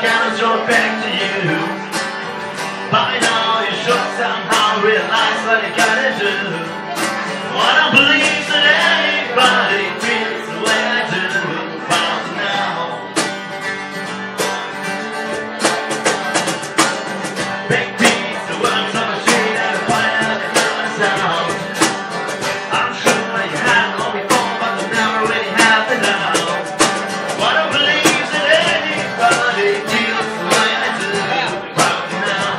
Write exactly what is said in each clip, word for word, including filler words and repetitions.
gotta throw it back to you. By now you should somehow realize what you gotta do. I don't believe that anybody feels the way I do about now. Big piece of words on the street and a fight out the colors out. I'm sure you had one before, but they never really happened now. I don't believe that anybody feels the way I do about now.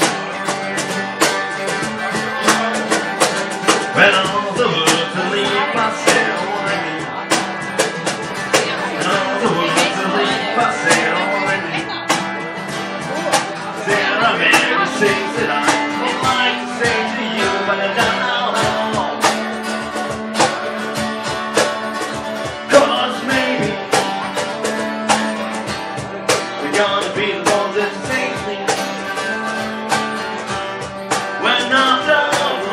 When all the words that leave my sail winding, and all the words that leave my sail winding, there are many things that I would like to say to you, but I don't know how. 'Cause maybe we're gonna be the ones that save me when I'm done.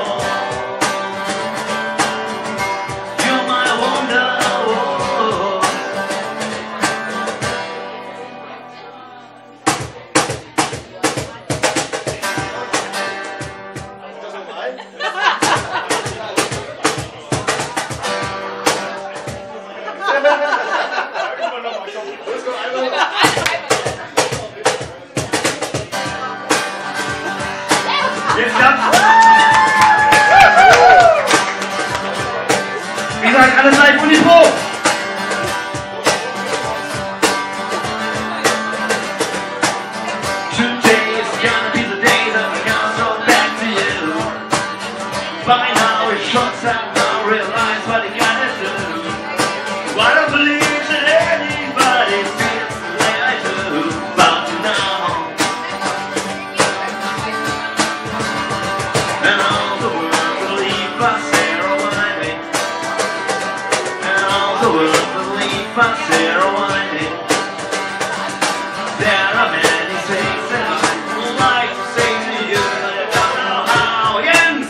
Jetzt kommt's! Wie gesagt, alles live und die Pro! Today is gonna be the day that we're gonna throw it back to you. By now it's short time now, realize what you gotta do. I don't believe that anybody feels the way I do about you now. And all the words that leave us there are winding, and all the words that leave us there are winding. There are many things that I would like to say to you, but I don't know how. Jens!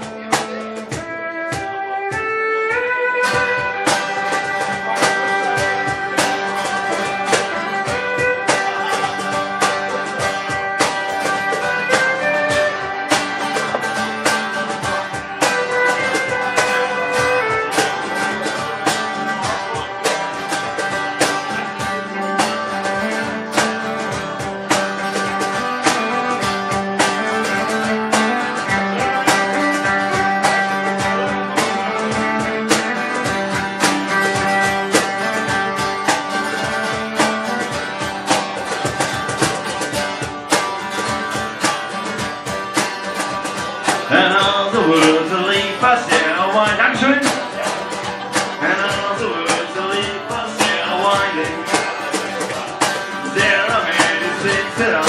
And all the words that leave us there are winding. Dankeschön. And all the words that leave us there are winding. There are many things that I